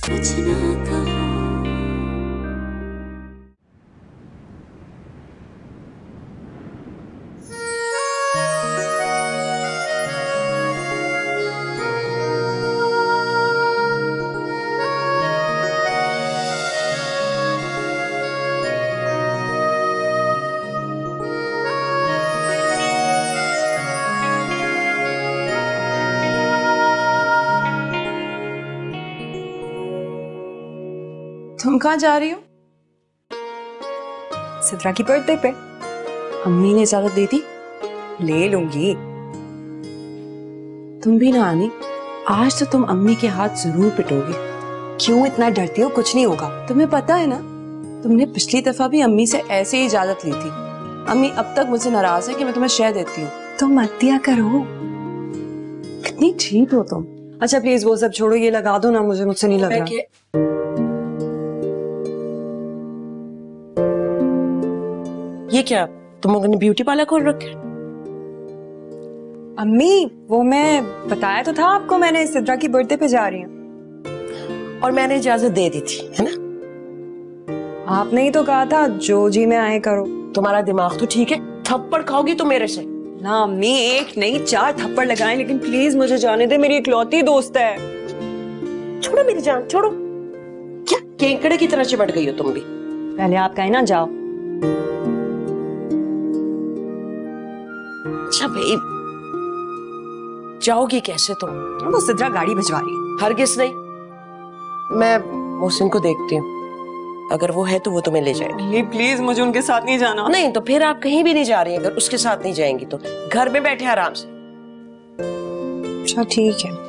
कुछ ना कहो। तुम कहाँ जा रही हो? सिद्रा की बर्थडे पे। अम्मी ने इजाजत दे दी? ले लूंगी। तुम भी ना आनी, आज तो तुम अम्मी के हाथ जरूर पिटोगे। क्यों इतना डरती हो? कुछ नहीं होगा। तुम्हें पता है ना, तुमने पिछली दफा भी अम्मी से ऐसे ही इजाजत ली थी। अम्मी अब तक मुझसे नाराज है कि मैं तुम्हें शह देती हूँ। तो मत दिया करो। कितनी ठीक हो तुम। अच्छा प्लीज वो सब छोड़ो, ये लगा दो ना, मुझसे नहीं लग रहा। ये क्या, तुम लोगों ने ब्यूटी पार्लर खोल रखे? अम्मी वो मैं बताया तो था आपको, मैंने सिद्रा की बर्थडे पे जा रही हूँ। और मैंने इजाजत दे दी थी, है ना? आपने ही तो कहा था जो जी में आए करो। तुम्हारा दिमाग तो ठीक है, थप्पड़ खाओगी तो मेरे से। ना अम्मी, एक नहीं 4 थप्पड़ लगाएं, लेकिन प्लीज मुझे जाने दे, मेरी इकलौती दोस्त है। छोड़ो मेरी जान, छोड़ो। क्या केकड़े की तरह चिपट गई हो तुम भी? पहले आप कहें ना जाओ। अच्छा भाई, जाओगी कैसे तुम? वो सिद्रा गाड़ी भिजवा रही है। हरगिज नहीं, मैं मोहसिन को देखती हूँ, अगर वो है तो वो तुम्हें ले जाएगी। प्लीज मुझे उनके साथ नहीं जाना। नहीं तो फिर आप कहीं भी नहीं जा रही, अगर उसके साथ नहीं जाएंगी तो घर में बैठे आराम से। अच्छा ठीक है।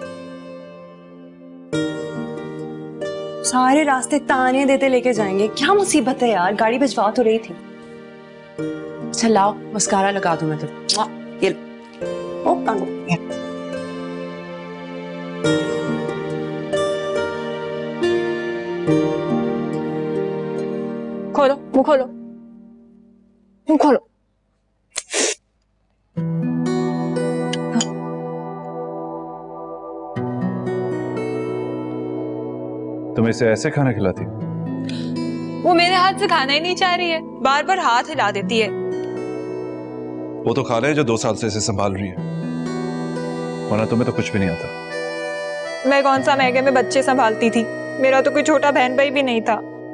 सारे रास्ते ताने देते लेके जाएंगे, क्या मुसीबत है यार, गाड़ी भिजवा तो रही थी। अच्छा लाओ, मस्कारा लगा दूं मैं तो। ये ओ खोलो मुंह, खोलो मुंह, खोलो। तुम इसे ऐसे खाना खिलाती? वो मेरे हाथ से खाना ही नहीं चाह रही है, बार बार हाथ हिला देती है। वो तो खा ले जो 2 साल से इसे संभाल रही है, वरना तुम्हें तो कुछ भी नहीं आता। मैं कौन सा महंगे में बच्चे संभालती थी, मेरा तो कोई छोटा बहन भाई भी नहीं था।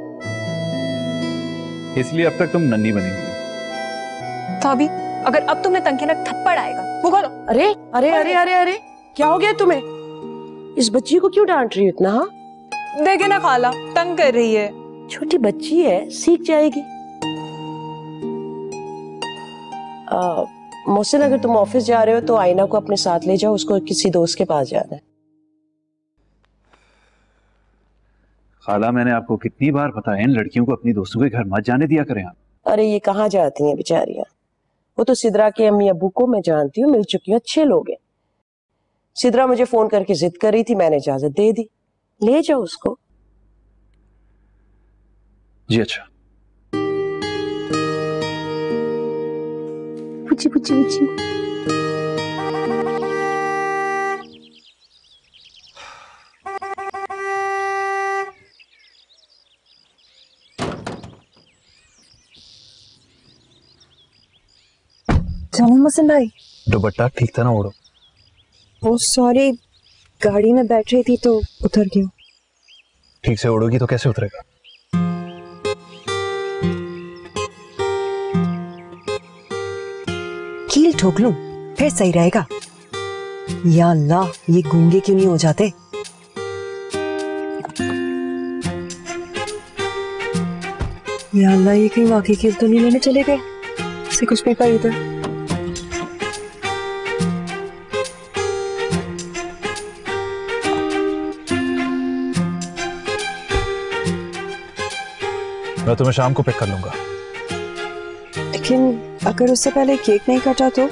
इसलिए अब तक तुम नन्ही बनी हुई हो। तो अभी अगर अब तुम्हें तंग किया ना, थप्पड़ आएगा। वो खोलो। अरे अरे अरे अरे अरे, क्या हो गया तुम्हें? इस बच्ची को क्यों डांट रही हो इतना? हाँ, देखे ना खाला, तंग कर रही है। छोटी बच्ची है, सीख जाएगी। मोहसिन, अगर तुम ऑफिस जा रहे हो तो आईना को अपने साथ ले जाओ, उसको किसी दोस्त के पास जाना है। खाला, मैंने आपको कितनी बार बताया इन लड़कियों को अपनी दोस्तों के घर मत जाने दिया करें आप। अरे ये कहाँ जाती हैं बेचारियां, वो तो सिद्रा के अम्मी अब्बू को मैं जानती हूँ, मिल चुकी हूँ, अच्छे लोग हैं। सिद्रा मुझे फोन करके जिद कर रही थी, मैंने इजाजत दे दी, ले जाओ उसको। जी अच्छा। पुची पुची पुची। चलो मोहसिन भाई। दुपट्टा ठीक था ना? ओढ़ो। ओ सॉरी, गाड़ी में बैठ रही थी तो उतर गया। ठीक से ओढ़ोगी तो कैसे उतरेगा? कील ठोक लूं फिर सही रहेगा। या अल्लाह, ये गूंगे क्यों नहीं हो जाते? या अल्लाह, ये कहीं वाकई कील तो नहीं लेने चले गए? इसे कुछ भी कर इधर। मैं तुम्हें शाम को पिक कर लूंगा। लेकिन अगर उससे पहले केक नहीं काटा तो?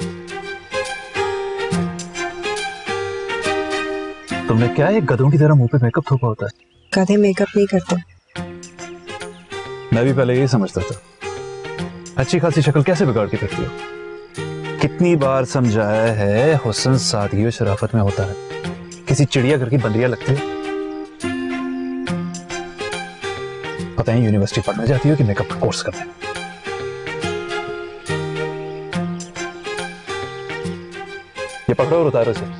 तुमने क्या एक गधों की तरह मुंह पे मेकअप थोपा होता है? गधे मेकअप नहीं करते। मैं भी पहले यही समझता था। अच्छी खासी शक्ल कैसे बिगाड़ के करती हो? कितनी बार समझाया है, हुस्न सादगी और शराफत में होता है, किसी चिड़िया घर की बंदरिया लगती है। पता नहीं यूनिवर्सिटी पढ़ने जाती हो कि मेकअप का कोर्स करने। ये पकड़ो और उतारो इसे।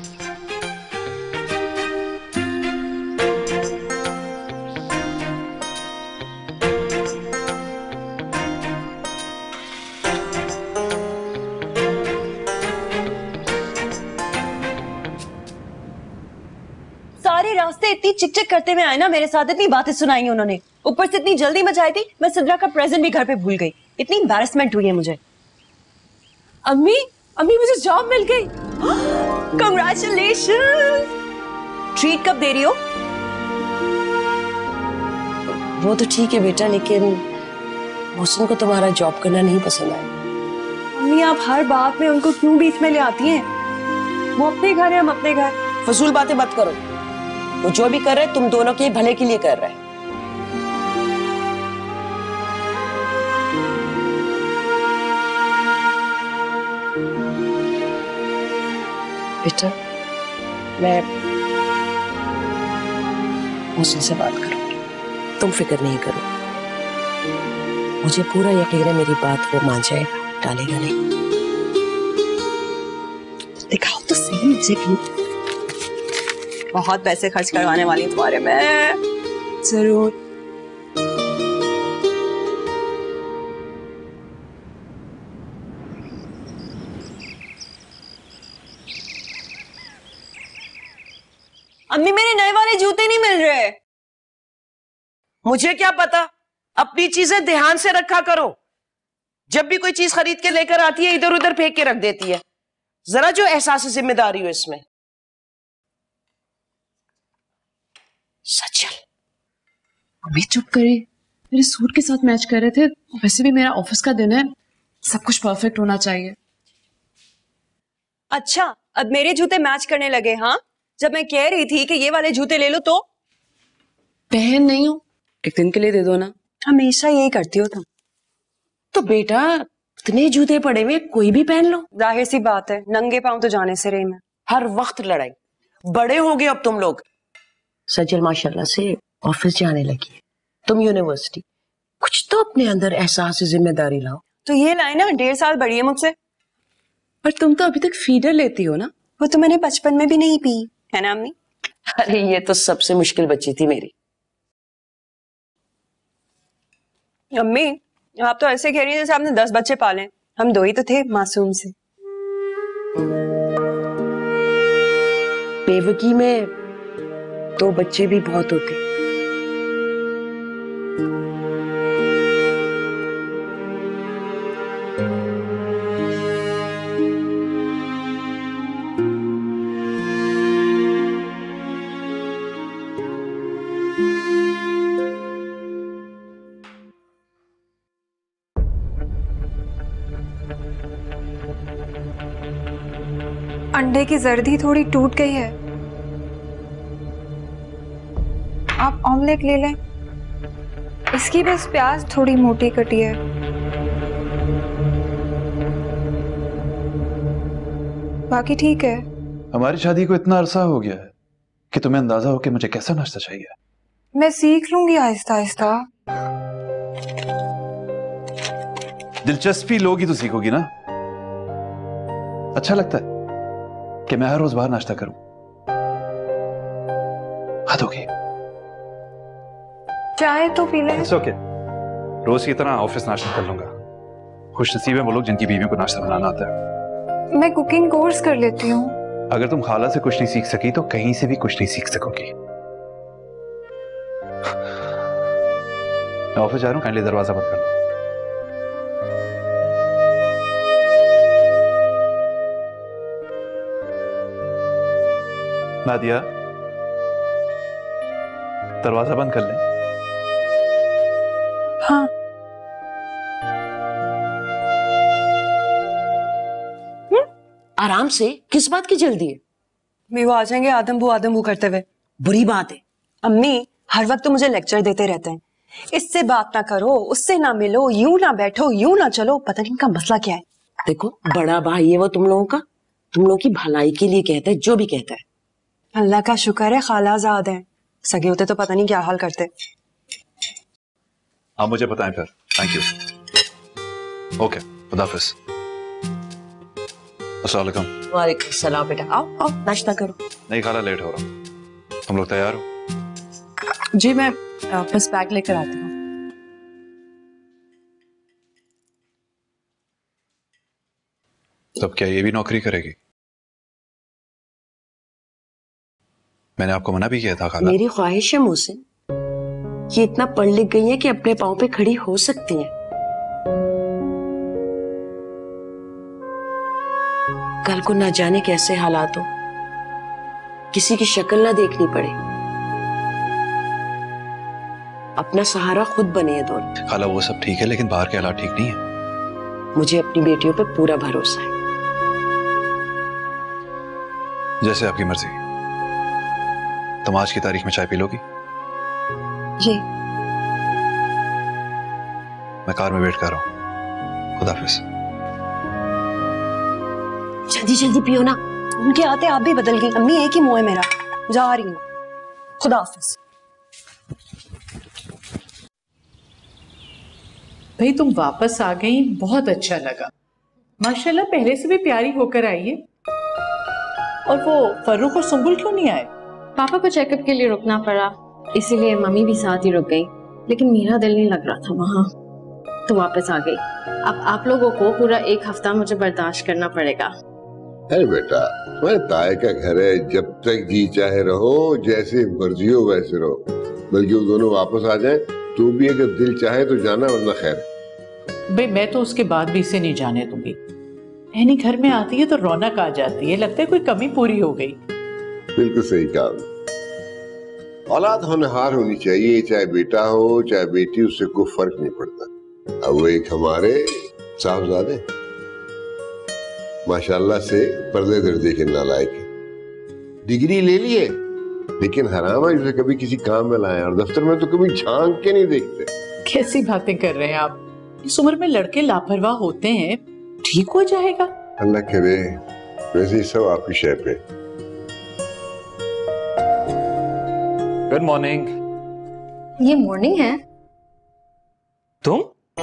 सारे रास्ते इतनी चिक करते हुए आए ना मेरे साथ, इतनी बातें सुनाई उन्होंने, ऊपर से इतनी जल्दी मचाई थी, मैं सिद्रा का प्रेजेंट भी घर पे भूल गई। इतनी एम्बैरेसमेंट हुई है मुझे। अम्मी अम्मी मुझे जॉब मिल गई। कंग्रेचुलेशन। ट्रीट कब दे रही हो? वो तो ठीक है बेटा, लेकिन मोहसिन को तुम्हारा जॉब करना नहीं पसंद आया। मम्मी आप हर बात में उनको क्यों बीच में ले आती हैं? वो अपने घर है, हम अपने घर। फजूल बातें मत करो। वो जो भी कर रहे तुम दोनों के भले के लिए कर रहे हैं। बेटा मैं मोहसिन से बात करूंगी, तुम फिक्र नहीं करो। मुझे पूरा यकीन है मेरी बात वो मान जाएगा, टालेगा नहीं। दिखाओ तो सही मुझे भी। बहुत पैसे खर्च करवाने वाली तुम्हारे में। जरूर। अम्मी मेरे नए वाले जूते नहीं मिल रहे। मुझे क्या पता, अपनी चीजें ध्यान से रखा करो। जब भी कोई चीज खरीद के लेकर आती है इधर उधर फेंक के रख देती है। जरा जो एहसास जिम्मेदारी हो इसमें। सचल अम्मी चुप करिए, मेरे सूट के साथ मैच कर रहे थे। वैसे भी मेरा ऑफिस का दिन है, सब कुछ परफेक्ट होना चाहिए। अच्छा अब मेरे जूते मैच करने लगे? हाँ, जब मैं कह रही थी कि ये वाले जूते ले लो तो पहन नहीं हूँ, एक दिन के लिए दे दो ना। हमेशा यही करती हो तुम। तो बेटा इतने जूते पड़े हुए कोई भी पहन लो। जाहिर सी बात है, नंगे पांव तो जाने से रही मैं। हर वक्त लड़ाई। बड़े हो गए अब तुम लोग। सजल माशाल्लाह से ऑफिस जाने लगी है, तुम यूनिवर्सिटी। कुछ तो अपने अंदर एहसास जिम्मेदारी लाओ। तो ये लाइन ना 1.5 साल बड़ी है मुझसे। पर तुम तो अभी तक फीडर लेती हो ना। वो तो मैंने बचपन में भी नहीं पी है ना अम्मी। अरे ये तो सबसे मुश्किल बच्ची थी मेरी। अम्मी आप तो ऐसे कह रही हैं जैसे आपने 10 बच्चे पाले। हम 2 ही तो थे मासूम से। बेवकी में 2 बच्चे भी बहुत होते। अंडे की जर्दी थोड़ी टूट गई है, आप ऑमलेट ले लें। इसकी बस प्याज थोड़ी मोटी कटी है। बाकी ठीक है। हमारी शादी को इतना अरसा हो गया है कि तुम्हें अंदाजा हो कि मुझे कैसा नाश्ता चाहिए। मैं सीख लूंगी आहिस्ता आहिस्ता। दिलचस्पी लोगी तो सीखोगी ना। अच्छा लगता है कि मैं हर रोज बाहर नाश्ता करूं? हद होगी। चाय तो पी लें। इट्स ओके, रोज की तरह ऑफिस नाश्ता कर लूंगा। खुश नसीब है वो लोग जिनकी बीवियों को नाश्ता बनाना आता है। मैं कुकिंग कोर्स कर लेती हूँ। अगर तुम खाला से कुछ नहीं सीख सकी तो कहीं से भी कुछ नहीं सीख सकोगी। मैं ऑफिस जा रहा हूँ, काइंडली दरवाजा बंद कर लो। नादिया दरवाजा बंद कर ले। हाँ। आराम से, किस बात की जल्दी है? वो आ जाएंगे आदम बू करते हुए। बुरी बात है। अम्मी हर वक्त तो मुझे लेक्चर देते रहते हैं, इससे बात ना करो, उससे ना मिलो, यूं ना बैठो, यूं ना चलो। पता नहीं इनका मसला क्या है। देखो बड़ा भाई है वो तुम लोगों का, तुम लोगों की भलाई के लिए कहता है जो भी कहता है। अल्लाह का शुक्र है खालाजाद है, सगे होते तो पता नहीं क्या हाल करते। आप मुझे बताएं फिर। Thank you. ओके, खुदा हाफिज। अस्सलाम वालेकुम। वालेकुम सलाम बेटा, आओ आओ नाश्ता करो। नहीं खाला, लेट हो रहा। तुम लोग तैयार हो? जी मैं बस बैग लेकर आती हूँ। तब क्या ये भी नौकरी करेगी? मैंने आपको मना भी किया था खाला। मेरी ख्वाहिश है मोहसिन, ये इतना पढ़ लिख गई है कि अपने पाँव पे खड़ी हो सकती है। कल को ना जाने कैसे हालात हो, किसी की शक्ल ना देखनी पड़े, अपना सहारा खुद बने हैं दोनों। खाला वो सब ठीक है, लेकिन बाहर के हालात ठीक नहीं है। मुझे अपनी बेटियों पे पूरा भरोसा है। जैसे आपकी मर्जी। तुम आज की तारीख में चाय पी लोगी? जी। मैं कार में वेट कर रहा हूँ। खुदा हाफिज। जल्दी जल्दी पियो ना, उनके आते आप भी बदल गई। अम्मी एक ही मुंह है मेरा, जा रही हूँ। खुदा हाफिज। भाई तुम वापस आ गई, बहुत अच्छा लगा। माशाल्लाह पहले से भी प्यारी होकर आई है। और वो फर्रुख और सुंबुल क्यों नहीं आए? पापा को चेकअप के लिए रुकना पड़ा, इसीलिए मम्मी भी साथ ही रुक गई। लेकिन मेरा दिल नहीं लग रहा था वहाँ, तो वापस आ गई। अब आप लोगों को पूरा 1 हफ्ता मुझे बर्दाश्त करना पड़ेगा। अरे बेटा, तुम्हारे ताए का घर है, जब तक जी चाहे रहो, जैसे मर्जी हो वैसे रहो। बल्कि वो दोनों वापस आ जाएं, तो भी अगर दिल चाहे तो जाना, वरना खैर। भाई मैं तो उसके बाद भी इसे नहीं जाने दूंगी। एनी घर में आती है तो रौनक आ जाती है, लगता है कोई कमी पूरी हो गई। बिल्कुल सही कहा। औलाद होनहार होनी चाहिए, चाहे बेटा हो चाहे बेटी, उससे कोई फर्क नहीं पड़ता। अब वो एक हमारे साहबजादे माशाल्लाह से पर्दे दर्जे के नालायक है। डिग्री ले लिए, लेकिन हराम है इसे कभी किसी काम में लाए, और दफ्तर में तो कभी झांक के नहीं देखते। कैसी बातें कर रहे हैं आप? इस उम्र में लड़के लापरवाह होते हैं, ठीक हो जाएगा। अल्लाह करे। वैसे ही सब आपकी शय पे। Good morning. ये मॉर्निंग है? तुम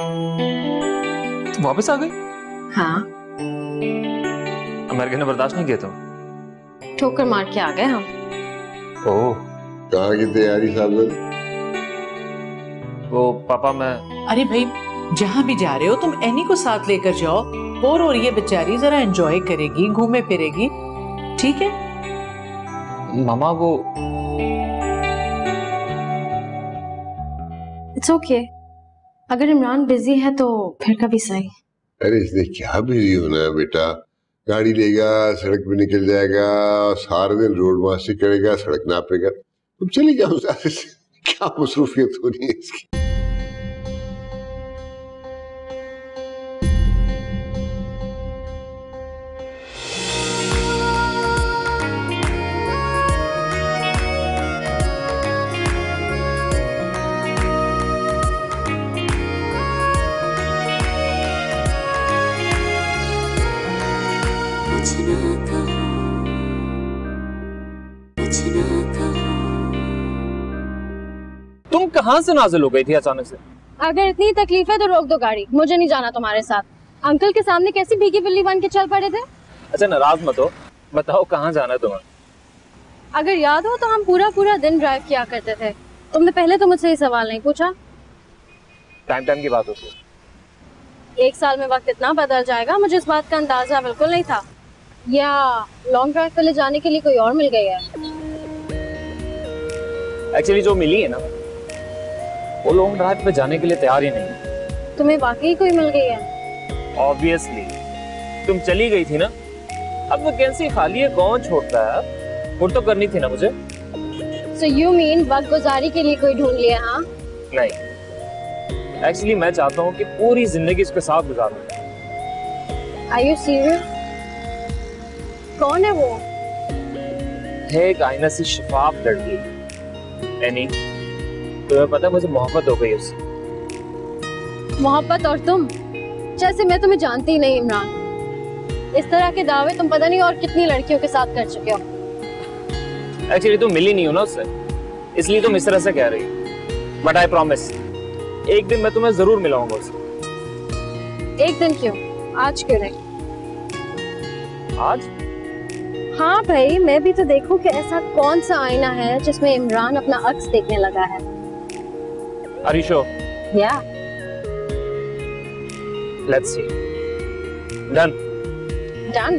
वापस आ गई? हाँ, अमेरिका ने बर्दाश्त नहीं किया तुम? ठोकर मार के आ गए हम। ओह, कहाँ की तैयारी साहब? वो पापा मैं। अरे भाई जहाँ भी जा रहे हो तुम एनी को साथ लेकर जाओ, बोर हो रही है बेचारी, जरा एंजॉय करेगी, घूमे फिरेगी, ठीक है? मामा वो इट्स ओके, अगर इमरान बिजी है तो फिर कभी सही। अरे इसने क्या बिजी होना है बेटा, गाड़ी लेगा, सड़क पे निकल जाएगा, सारा दिन रोड मास्टर करेगा, सड़क नापेगा। तुम चली जाओ साथ से, क्या मसरूफियत हो रही है इसकी। तुम कहाँ से नाज़िल हो गई थी अचानक से? अगर इतनी तकलीफ है तो रोक दो गाड़ी, मुझे नहीं जाना तुम्हारे साथ। अंकल के सामने कैसी भीगी बिल्ली बन के चल पड़े थे। अच्छा नाराज मत हो, बताओ कहाँ जाना है तुम्हें? अगर याद हो तो हम पूरा पूरा दिन ड्राइव किया करते थे, तुमने पहले तो मुझसे ये सवाल नहीं पूछा। टाइम टाइम की बात होती है। 1 साल में वक्त इतना बदल जाएगा, मुझे इस बात का अंदाजा बिल्कुल नहीं था। या लॉन्ग ड्राइव पे ले जाने के लिए कोई और मिल गई है? एक्चुअली जो मिली है ना, वो लॉन्ग ड्राइव पे जाने के लिए तैयार ही नहीं है। तुम्हें वाकई कोई मिल गई है? ऑब्वियसली, तुम चली गई थी ना, अब वैकेंसी खाली है, कौन छोड़ता है? वो तो करनी थी ना मुझे। So you mean वक्त गुजारी के लिए कोई ढूंढ लिया? हाँ नहीं, एक्चुअली मैं चाहता हूँ कि पूरी जिंदगी इसके साथ गुजारूं। Are you serious? कौन है वो? है एक आईना सी शफाफ लड़की, एनी। तुम्हें पता है मुझे मोहब्बत हो गई उससे। मोहब्बत और तुम? जैसे मैं तुम्हें जानती ही नहीं इमरान। इस तरह के दावे तुम पता नहीं और कितनी लड़कियों के साथ कर चुके हो। एक्चुअली तुम मिली नहीं हो ना उससे, इसलिए तुम इस तरह से कह रही हो। बट आई प्रॉमिस, एक दिन मैं तुम्हें जरूर मिलाऊंगा उससे। एक दिन क्यों, आज क्यों नहीं? आज? हाँ भाई, मैं भी तो देखूं कि ऐसा कौन सा आईना है जिसमें इमरान अपना अक्स देखने लगा है। Are you sure? Yeah. Let's see. Done. Done.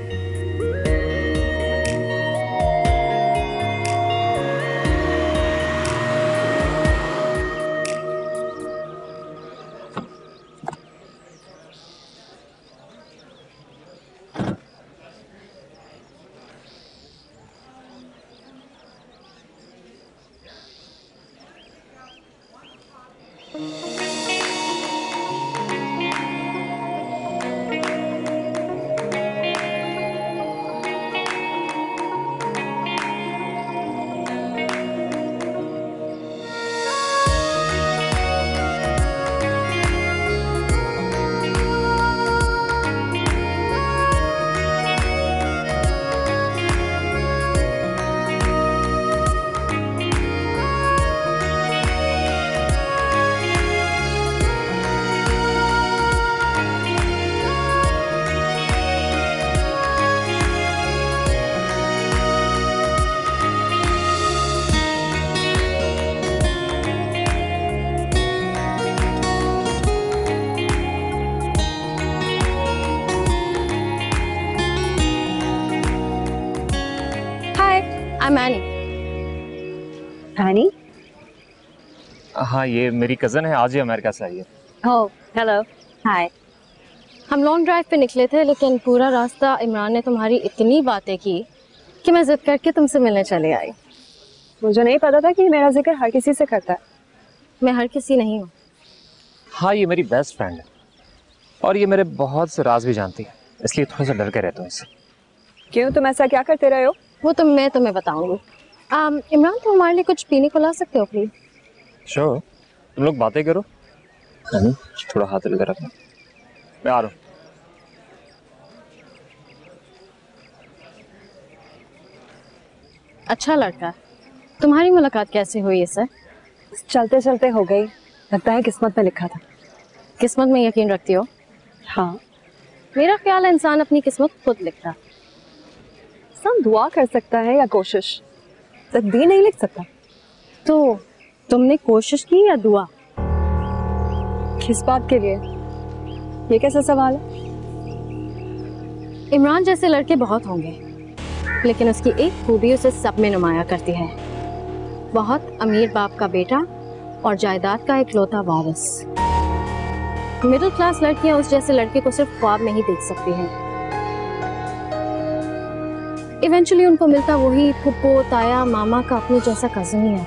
I'm Annie. Annie? हाँ, ये मेरी कजन है, आज ही अमेरिका से आई है। Oh, hello. Hi. हम लॉन्ग ड्राइव पे निकले थे, लेकिन पूरा रास्ता इमरान ने तुम्हारी इतनी बातें की कि मैं जिद करके तुमसे मिलने चली आई। मुझे नहीं पता था कि मेरा जिक्र हर किसी से करता है। मैं हर किसी नहीं हूँ। हाँ, ये मेरी बेस्ट फ्रेंड है और ये मेरे बहुत से राज भी जानती है, इसलिए थोड़ा सा डर के रहता हूँ इससे। क्यों, तुम ऐसा क्या करते रहे हो? वो तो मैं तुम्हें बताऊंगी। इमरान, तुम हमारे लिए कुछ पीने को ला सकते हो प्लीज? श्योर, तुम लोग बातें करो। थोड़ा हाथ इधर रखना, मैं आ रहा हूँ। अच्छा लड़का। तुम्हारी मुलाकात कैसे हुई इससे? चलते चलते हो गई, लगता है किस्मत में लिखा था। किस्मत में यकीन रखती हो? हाँ। मेरा ख्याल है इंसान अपनी किस्मत खुद लिखता। इंसान दुआ कर सकता है या कोशिश, तकदीर नहीं लिख सकता। तो तुमने कोशिश की या दुआ? किस बात के लिए? ये कैसा सवाल है? इमरान जैसे लड़के बहुत होंगे, लेकिन उसकी एक खूबी उसे सब में नुमाया करती है। बहुत अमीर बाप का बेटा और जायदाद का इकलौता वारिस। मिडिल क्लास लड़कियां उस जैसे लड़के को सिर्फ ख्वाब में ही देख सकती हैं। इवेंचुअली उनको मिलता वही फुप्पो, ताया, मामा का अपने जैसा कजन ही है।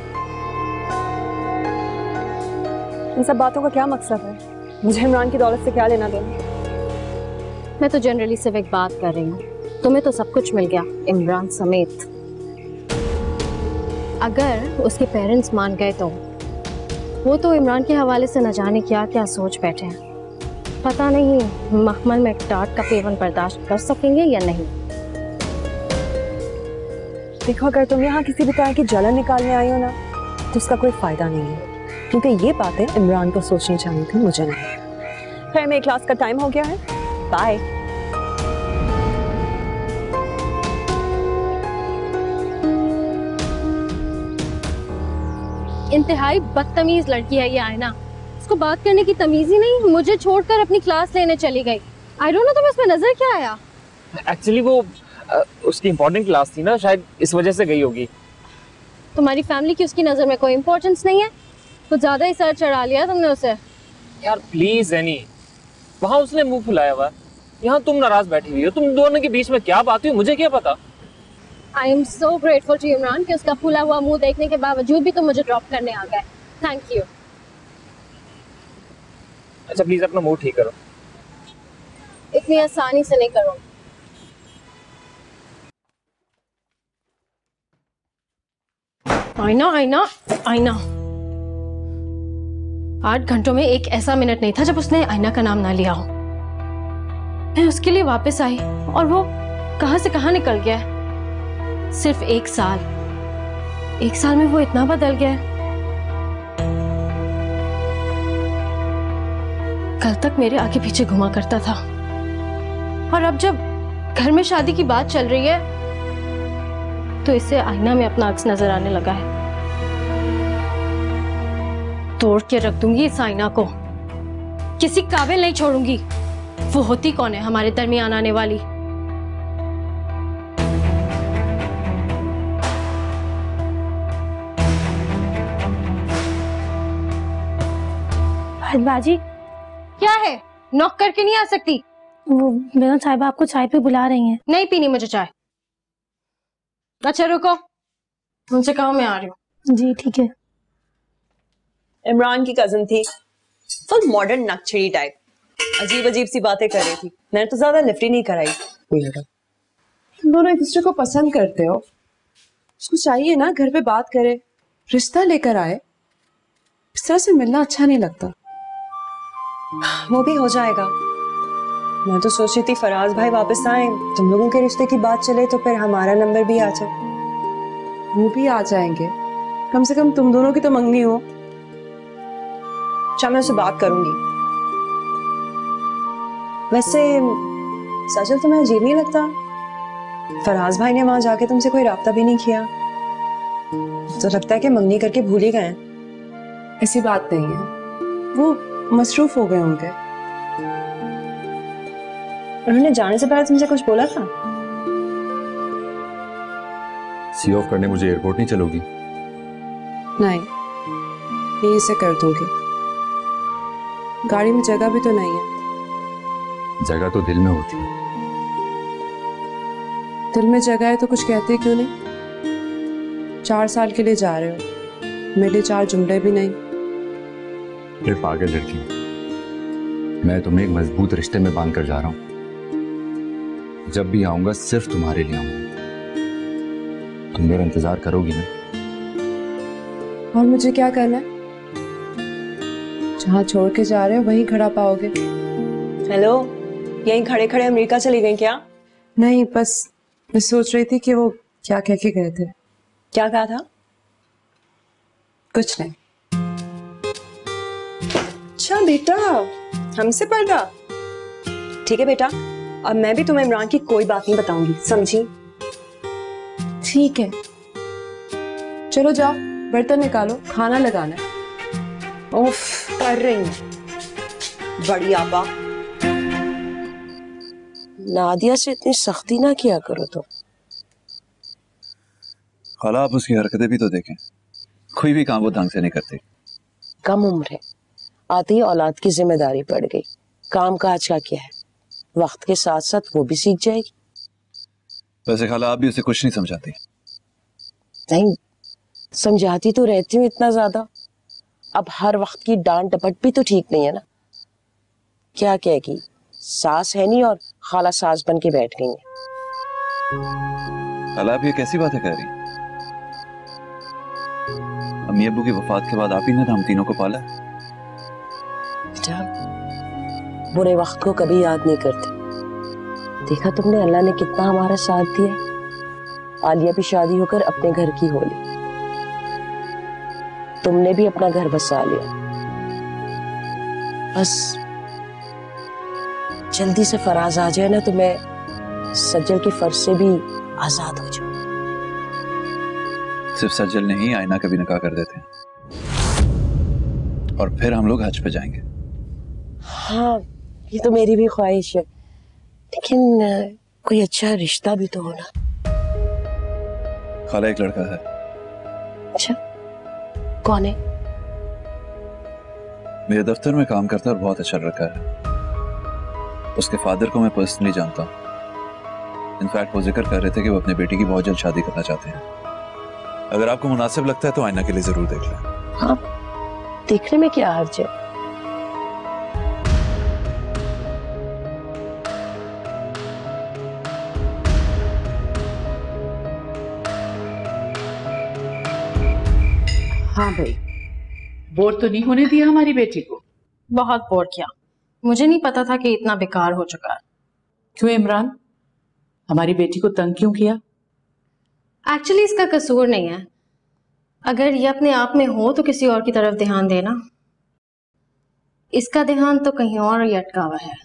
इन सब बातों का क्या मकसद है? मुझे इमरान की दौलत से क्या लेना देना? मैं तो जनरली सिर्फ एक बात कर रही हूँ, तुम्हें तो सब कुछ मिल गया, इमरान समेत। अगर उसके पेरेंट्स मान गए तो वो तो इमरान के हवाले से न जाने क्या क्या सोच बैठे हैं। पता नहीं मखमल में टाट का पेवन बर्दाश्त कर सकेंगे या नहीं। देखो, अगर तुम यहाँ किसी भी तरह की जलन निकालने आई हो ना, तो उसका कोई फायदा नहीं है, क्योंकि ये बातें इमरान को सोचनी चाहिए थी, मुझे नहीं। फिर मेरी क्लास का टाइम हो गया है, बाय। इंतहाई बदतमीज लड़की है ये आयना। इसको बात करने की तमीज ही नहीं, मुझे छोड़कर अपनी क्लास लेने चली गई। आई डोंट नो तुम्हें उसमें नजर क्या आया? एक्चुअली वो उसकी इम्पोर्टेंट क्लास थी ना, शायद इस वजह से गई होगी। तुम्हारी फैमिली की उसकी नजर में कोई इम्पोर्टेंस नहीं है? कुछ ज्यादा ही सर चढ़ा लिया तुमने उसे। यार प्लीज एनी, वहाँ उसने मुंह फुलाया हुआ, यहाँ तुम नाराज बैठी हुई हो। तुम दोनों के बीच में क्या बात हुई मुझे क्या पता। I am so grateful to Imran कि उसका फूला हुआ मुंह देखने के बावजूद भी तुम मुझे ड्रॉप करने आ गए। Thank you. अच्छा प्लीज अपना मूड ठीक करो। इतनी आसानी से नहीं करो। आईना आईना आईना। 8 घंटों में एक ऐसा मिनट नहीं था जब उसने आईना का नाम ना लिया हो। मैं उसके लिए वापस आई और वो कहां से कहां निकल गया है। सिर्फ 1 साल, 1 साल में वो इतना बदल गया है। कल तक मेरे आगे पीछे घुमा करता था, और अब जब घर में शादी की बात चल रही है तो इसे आईना में अपना अक्स नजर आने लगा है। तोड़ के रख दूंगी इस आईना को, किसी काबिल नहीं छोड़ूंगी। वो होती कौन है हमारे दरमियान आने वाली? बाजी, क्या है? नॉक करके नहीं आ सकती? वो बेगम साहिबा आपको चाय पे बुला रही हैं। नहीं पीनी मुझे चाय। अच्छा रुको, उनसे कहो मैं आ रही हूँ। जी ठीक है। इमरान की कजन थी, फुल मॉडर्न नक्चड़ी टाइप, अजीब अजीब सी बातें कर रही थी। मैंने तो ज्यादा लिफ्ट ही नहीं कराई। तुम दोनों एक दूसरे को पसंद करते हो, उसको चाहिए ना घर पे बात करे, रिश्ता लेकर आए। इस तरह से मिलना अच्छा नहीं लगता। वो भी हो जाएगा। मैं तो सोच रही थी फराज भाई वापस आए, तुम लोगों के रिश्ते की बात चले तो फिर हमारा नंबर भी आ जाए। वो भी आ जाएंगे, कम से कम तुम दोनों की तो मंगनी हो। अच्छा मैं उससे बात करूंगी। वैसे सचल तुम्हें अजीब नहीं लगता? फराज भाई ने वहां जाके तुमसे कोई राब्ता भी नहीं किया, तो लगता है कि मंगनी करके भूल ही गए। ऐसी बात नहीं है, वो मसरूफ हो गए होंगे। उन्होंने जाने से पहले तुमसे कुछ बोला था? सी ऑफ करने मुझे एयरपोर्ट नहीं चलोगी? नहीं, यहीं से कर दूंगी। गाड़ी में जगह भी तो नहीं है। जगह तो दिल में होती है। दिल में जगह है तो कुछ कहते क्यों नहीं? 4 साल के लिए जा रहे हो, मेरे 4 जुमले भी नहीं। ये पागल लड़की, मैं तुम्हें एक मजबूत रिश्ते में बांध कर जा रहा हूं। जब भी आऊंगा सिर्फ तुम्हारे लिए आऊंगा। तुम मेरा इंतजार करोगी ना? और मुझे क्या करना है? जहां छोड़ के जा रहे हो वहीं खड़ा पाओगे। हेलो, यहीं खड़े खड़े अमेरिका चली गई क्या? नहीं, बस मैं सोच रही थी कि वो क्या कह के गए थे। क्या कहा था? कुछ नहीं। अच्छा बेटा, हमसे पर्दा? ठीक है बेटा, अब मैं भी तुम्हें इमरान की कोई बात नहीं बताऊंगी, समझी? ठीक है, चलो जाओ, बर्तन निकालो, खाना लगाना है। उफ, कर रही हूँ। बड़ी आपा, नादिया से इतनी सख्ती ना किया करो तो। खाला आप उसकी हरकतें भी तो देखें, कोई भी काम वो ढंग से नहीं करती। कम उम्र है, आती ही औलाद की जिम्मेदारी पड़ गई। काम काज का क्या है, वक्त के साथ साथ वो भी सीख जाएगी। वैसे खाला आप भी उसे कुछ नहीं समझाती। नहीं, समझाती तो रहती हूँ इतना ज्यादा, अब हर वक्त की डांट डपट भी तो ठीक नहीं है ना। क्या कहेगी, सास है नहीं और खाला सास बन के बैठ गई है। खाला आप ये कैसी बातें कह रही? अम्मी अब्बू की वफात के बाद आप ही ने हम तीनों को पाला। बुरे वक्त को कभी याद नहीं करते। देखा तुमने, अल्लाह ने कितना हमारा साथ दिया। आलिया भी शादी होकर अपने घर की होली, तुमने भी अपना घर बसा लिया। बस जल्दी से फराज आ जाए ना तो मैं सज्जल के फर्ज से भी आजाद हो जाऊं। सिर्फ सज्जल नहीं, आईना का भी निकाह कर देते हैं और फिर हम लोग हज पे जाएंगे। हाँ, ये तो मेरी भी ख्वाहिश है, लेकिन कोई अच्छा रिश्ता भी तो होना। खाला एक लड़का है। अच्छा, कौन है? मेरे दफ्तर में काम करता है और बहुत अच्छा लड़का है। उसके फादर को मैं पर्सनली जानता हूँ। इनफैक्ट वो जिक्र कर रहे थे कि वो अपने बेटी की बहुत जल्द शादी करना चाहते हैं। अगर आपको मुनासिब लगता है तो आईना के लिए जरूर देख लें। हाँ, देखने में क्या हर्ज है। हाँ भाई, बोर तो नहीं होने दिया हमारी बेटी को? बहुत बोर किया, मुझे नहीं पता था कि इतना बेकार हो चुका है। क्यों इमरान, हमारी बेटी को तंग क्यों किया? एक्चुअली इसका कसूर नहीं है, अगर ये अपने आप में हो तो किसी और की तरफ ध्यान देना। इसका ध्यान तो कहीं और ही अटका हुआ है।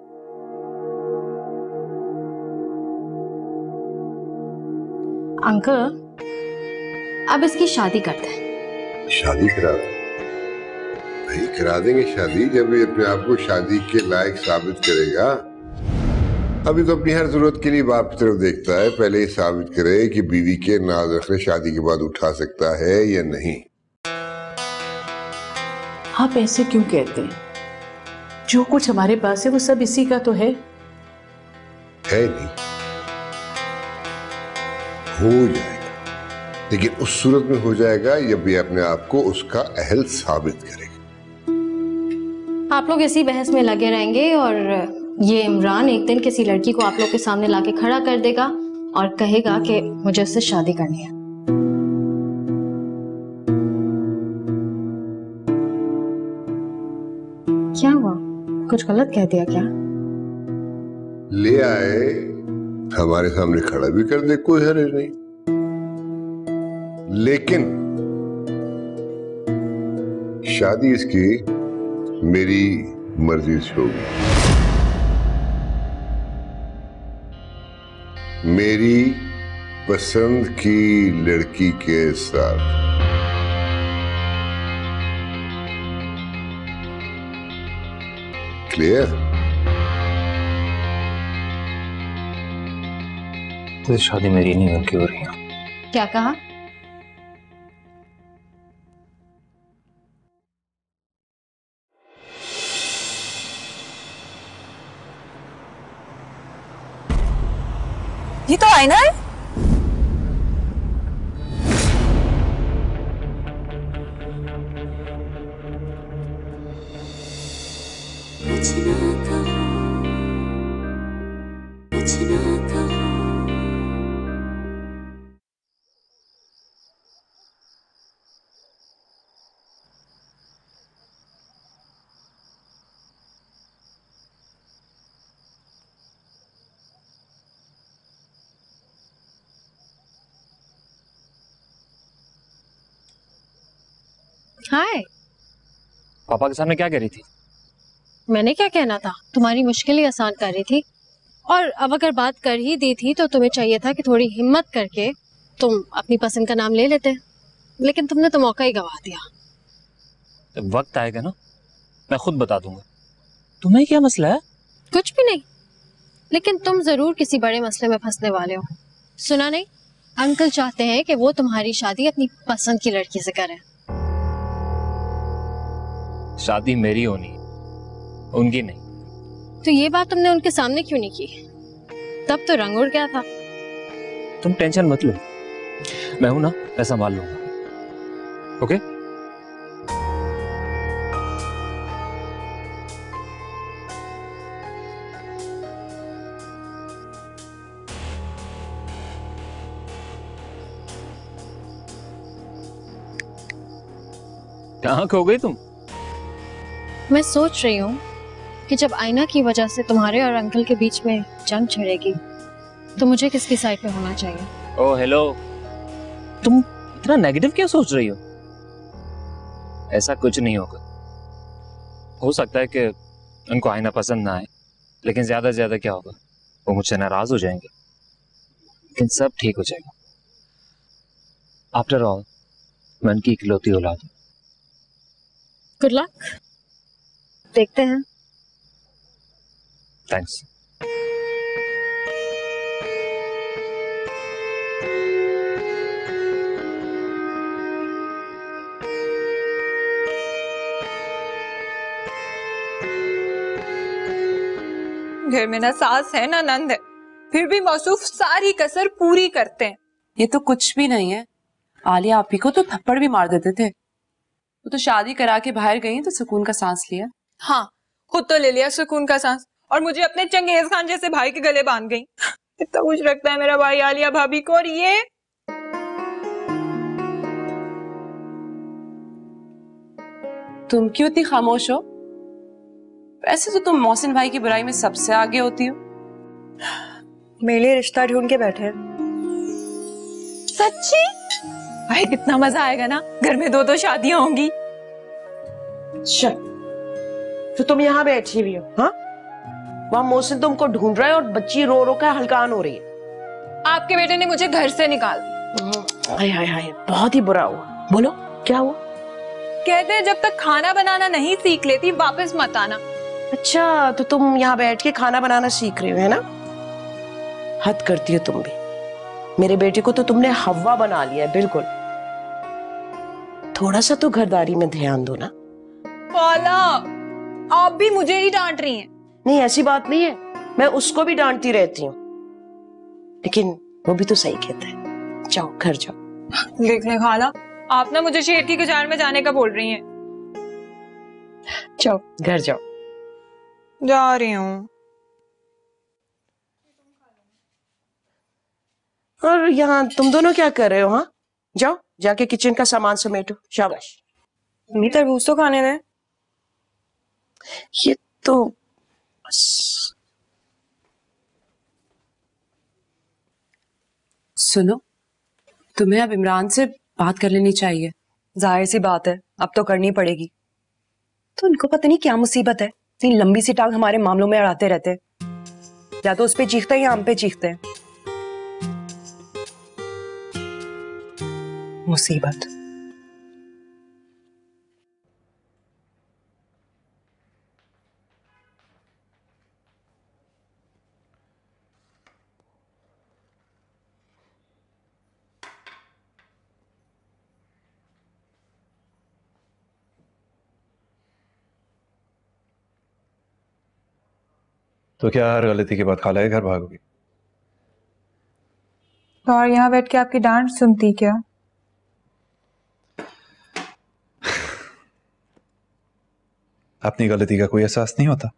अंकल, अब इसकी शादी करते हैं। शादी करा भाई, करा देंगे शादी जब ये अपने आप को शादी के लायक साबित करेगा। अभी तो अपनी हर जरूरत के लिए बाप की तरफ देखता है, पहले ये साबित करे कि बीवी के नाज रखने शादी के बाद उठा सकता है या नहीं। आप ऐसे क्यों कहते हैं? जो कुछ हमारे पास है वो सब इसी का तो है नहीं, हो जाएगा, लेकिन उस सूरत में हो जाएगा जब ये अपने आप को उसका अहल साबित करेगा। आप लोग इसी बहस में लगे रहेंगे और ये इमरान एक दिन किसी लड़की को आप लोग के सामने लाके खड़ा कर देगा और कहेगा कि मुझे उससे शादी करनी है। क्या हुआ? कुछ गलत कह दिया क्या? ले आए, हमारे सामने खड़ा भी कर दे, कोई हर्ज नहीं, लेकिन शादी इसकी मेरी मर्जी से होगी, मेरी पसंद की लड़की के साथ। क्लियर? तो शादी मेरी नहीं उनकी हो रही है। क्या कहा? ये तो आईना है। हाय। पापा के सामने क्या कह रही थी? मैंने क्या कहना था? तुम्हारी मुश्किल ही आसान कर रही थी। और अब अगर बात कर ही दी थी तो तुम्हें चाहिए था कि थोड़ी हिम्मत करके तुम अपनी पसंद का नाम ले लेते, लेकिन तुमने तो मौका ही गवा दिया। तो वक्त आएगा ना, मैं खुद बता दूंगा। तुम्हें क्या मसला है? कुछ भी नहीं, लेकिन तुम जरूर किसी बड़े मसले में फंसने वाले हो। सुना नहीं, अंकल चाहते हैं कि वो तुम्हारी शादी अपनी पसंद की लड़की से करें। शादी मेरी होनी है, उनकी नहीं। तो ये बात तुमने उनके सामने क्यों नहीं की? तब तो रंग उड़ गया था। तुम टेंशन मत लो, मैं हूं ना, मैं संभाल लूंगा। ओके? कहाँ खो गई तुम? मैं सोच रही हूँ कि जब आईना की वजह से तुम्हारे और अंकल के बीच में जंग छिड़ेगी तो मुझे किसकी साइड पे होना चाहिए? ओह हेलो, तुम इतना नेगेटिव क्या सोच रही हो? ऐसा कुछ नहीं होगा। हो सकता है कि उनको आईना पसंद ना आए, लेकिन ज्यादा से ज्यादा क्या होगा, वो मुझसे नाराज हो जाएंगे, लेकिन सब ठीक हो जाएगा। आफ्टर ऑल मैं उनकी इकलौती औलाद हूं। गुड लक, देखते हैं। थैंक्स। घर में ना सास है ना नंद है, फिर भी मौसूफ सारी कसर पूरी करते हैं। ये तो कुछ भी नहीं है। आलिया आपी को तो थप्पड़ भी मार देते थे। वो तो शादी करा के बाहर गई तो सुकून का सांस लिया। हाँ, खुद तो ले लिया सुकून का सांस, और मुझे अपने चंगेज खान जैसे भाई के गले बांध गई। इतना कुछ रखता है मेरा भाई आलिया भाभी को, और ये तुम क्यों इतनी खामोश हो? वैसे तो तुम मोहसिन भाई की बुराई में सबसे आगे होती हो। मेरे लिए रिश्ता ढूंढ के बैठे। सच्ची? भाई कितना मजा आएगा ना, घर में 2-2 शादियां होंगी। तो तुम यहाँ बैठी हुई हो? हाँ, वहां मोहसिन तुमको ढूंढ रहा है और बच्ची रो रो कर हलकान हो रही है। आपके बेटे ने मुझे घर से निकाल हाय हाय हाय, बहुत ही बुरा हुआ। बोलो क्या हुआ? कहते हैं जब तक खाना बनाना नहीं सीख लेती वापस मत आना। अच्छा, तो तुम यहाँ बैठ के खाना बनाना सीख रही हो, है ना? हद करती हो तुम भी। मेरे बेटे को तो तुमने हवा बना लिया है बिल्कुल। थोड़ा सा तो घरदारी में ध्यान दो ना। खाला, आप भी मुझे ही डांट रही हैं। नहीं, ऐसी बात नहीं है, मैं उसको भी डांटती रहती हूँ, लेकिन वो भी तो सही कहता है। जाओ घर जाओ। देख ले खाला, आप ना मुझे शेर की गुजार में जाने का बोल रही हैं। जाओ घर जाओ। जा रही हूँ। और यहाँ तुम दोनों क्या कर रहे हो? हाँ, जाओ जाके किचन का सामान समेटो। शाबाश। मम्मी तरबूज तो खाने दे। ये तो बस। सुनो, तुम्हें अब इमरान से बात कर लेनी चाहिए। जाहिर सी बात है, अब तो करनी पड़ेगी। तो इनको पता नहीं क्या मुसीबत है, इतनी लंबी सी टांग हमारे मामलों में अड़ाते रहते हैं। या तो उस पे चीखते हैं या हम पे चीखते हैं। मुसीबत। तो क्या हर गलती के बाद खाला के घर भागोगी? और यहाँ बैठ के आपकी डांट सुनती क्या? अपनी गलती का कोई एहसास नहीं होता?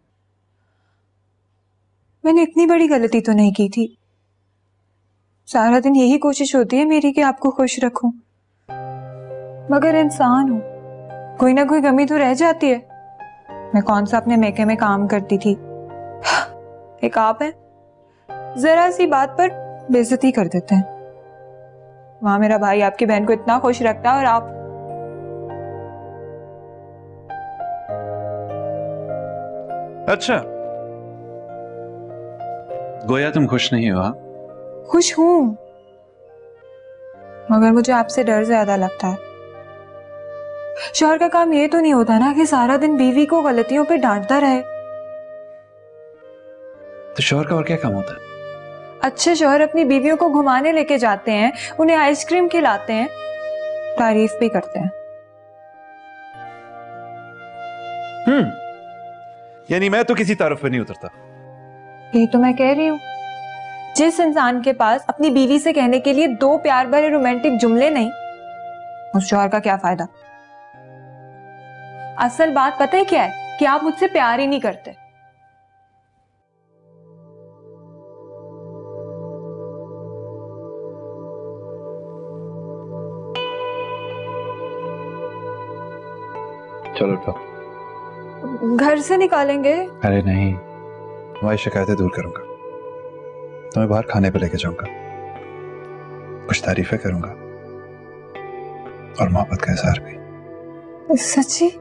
मैंने इतनी बड़ी गलती तो नहीं की थी। सारा दिन यही कोशिश होती है मेरी कि आपको खुश रखूं, मगर इंसान हूं, कोई ना कोई कमी तो रह जाती है। मैं कौन सा अपने मैके में काम करती थी, एक आप है, जरा सी बात पर बेइज्जती कर देते हैं। वहां मेरा भाई आपकी बहन को इतना खुश रखता है और आप अच्छा, गोया तुम खुश नहीं हो? हाँ, खुश हूं, मगर मुझे आपसे डर ज्यादा लगता है। शौहर का काम ये तो नहीं होता ना कि सारा दिन बीवी को गलतियों पे डांटता रहे। तो शौहर का और क्या काम होता है? अच्छे शौहर अपनी बीवियों को घुमाने लेके जाते हैं, उन्हें आइसक्रीम खिलाते हैं, तारीफ भी करते हैं। यानी मैं तो किसी तारीफ पे नहीं उतरता। यही तो मैं कह रही हूँ। जिस इंसान के पास अपनी बीवी से कहने के लिए 2 प्यार भरे रोमांटिक जुमले नहीं, उस शौहर का क्या फायदा? असल बात पता है क्या है? कि आप मुझसे प्यार ही नहीं करते। चलो उठो। घर से निकालेंगे? अरे नहीं, तुम्हारी शिकायतें दूर करूंगा, तुम्हें बाहर खाने पे लेके जाऊंगा, कुछ तारीफें करूंगा और मोहब्बत का इजहार भी। सच्ची?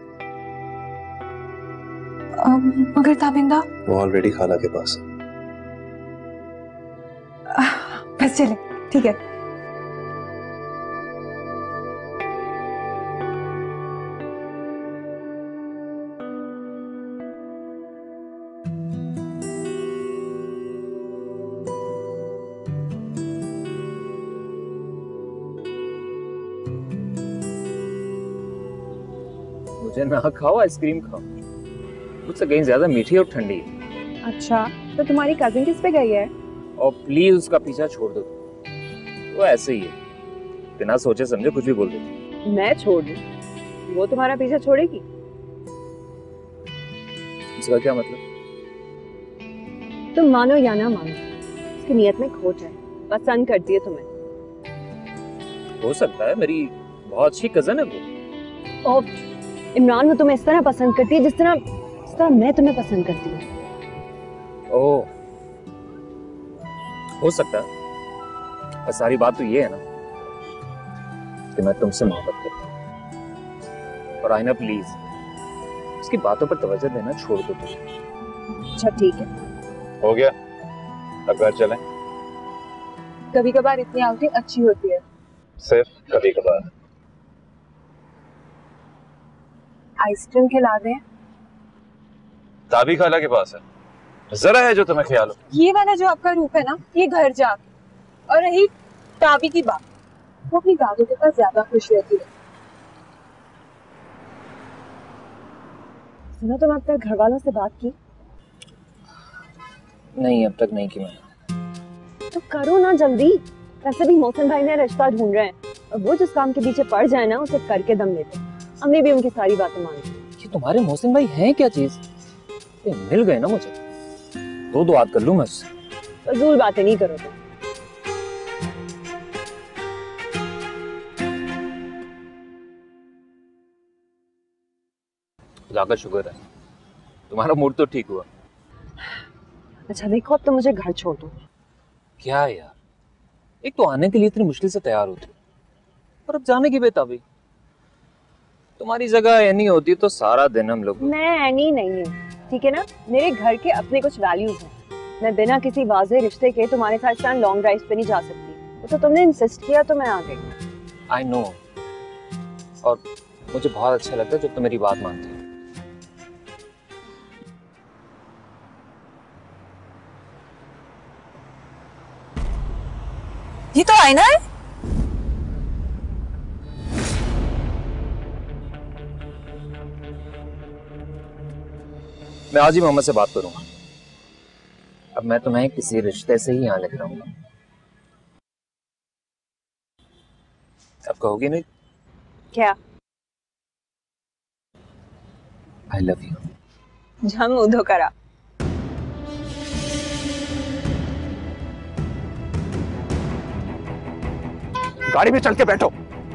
मगर ताबिंदा? वो ऑलरेडी खाला के पास है। बस चले, ठीक है। मुझे ना खाओ, आइसक्रीम खाओ, मुझसे कहीं ज्यादा मीठी और ठंडी है। अच्छा, तो तुम्हारी कजिन किस पे गई है? और प्लीज उसका पीछा छोड़ दो, वो ऐसे ही है, बिना सोचे समझे कुछ भी बोल देती। मैं छोड़ दूं? वो तुम्हारा पीछा छोड़ेगी? इसका क्या मतलब? तुम मानो या ना मानो, उसकी नियत में खोट है, पसंद करती है तुम्हें। हो सकता है, मेरी बहुत अच्छी कजन है वो। और इमरान वो तुम्हें इस तरह पसंद करती है जिस तरह मैं तुम्हें पसंद करती हूँ। ओह, हो सकता है, पर सारी बात तो ये है ना कि मैं तुमसे मोहब्बत करता हूँ। और आईना प्लीज, उसकी बातों पर तवज्जो देना छोड़ दो तुझे। अच्छा ठीक है, हो गया, अब घर चलें। कभी कभार इतनी आउटिंग अच्छी होती है। सिर्फ कभी कभार। आइसक्रीम खिला दें? ताबी खाला के पास है, जरा है जो तुम्हें ख्याल हो। ये वाला जो आपका रूप है ना, ये घर जाके। और रही ताबी की बात, वो अपनी दादू के पास ज्यादा खुश रहती है। सुनो, तुम अब तक घर वालों से बात की? नहीं, अब तक नहीं की मैंने। तो करो ना जल्दी। वैसे भी मोहसिन भाई ने रिश्ता ढूंढ रहे हैं, और वो जिस काम के पीछे पड़ जाए ना, उसे करके दम लेते। हमने भी उनकी सारी बातें मानी। ये तुम्हारे मोहसिन भाई हैं क्या चीज? ये मिल गए ना मुझे, दो बात कर लूं मैं उससे। फजूल बातें नहीं करो तुम। खुदा का शुक्र है, तुम्हारा मूड तो ठीक हुआ। अच्छा देखो, अब तो मुझे घर छोड़ दो। क्या यार, एक तो आने के लिए इतनी मुश्किल से तैयार होती और अब जाने की बेताबी। तुम्हारी जगह एनी होती तो सारा दिन हम लोग। मैं एनी नहीं हूँ, ठीक है ना? मेरे घर के अपने कुछ वैल्यूज हैं। मैं बिना किसी वाज़ेह रिश्ते के तुम्हारे साथ इस लॉन्ग ड्राइव पे नहीं जा सकती। वो तो तुमने इंसिस्ट किया तो मैं आ गई। आई नो, और मुझे बहुत अच्छा लगता है जब तुम मेरी बात मानती हो। ये तो आईना है। मैं आज ही मोहम्मद से बात करूंगा। अब मैं तुम्हें किसी रिश्ते से ही यहाँ लेकर आऊंगा। अब कहोगी नहीं? क्या? I love you. जम उधो करा। गाड़ी में चल के बैठो।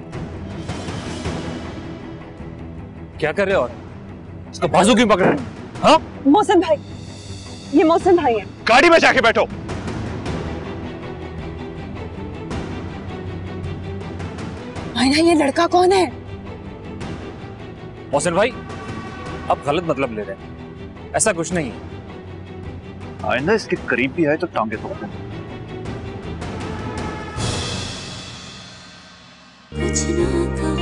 क्या कर रहे हो? इसको बाजू क्यों पकड़ रहे हो? हाँ? मोहसिन भाई, ये मोहसिन भाई हैं। गाड़ी में जाके बैठो। आईना, ये लड़का कौन है? मोहसिन भाई, आप गलत मतलब ले रहे हैं, ऐसा कुछ नहीं है। आइंदा इसके करीब भी आए तो टांगे तोड़ दूं। कुछ ना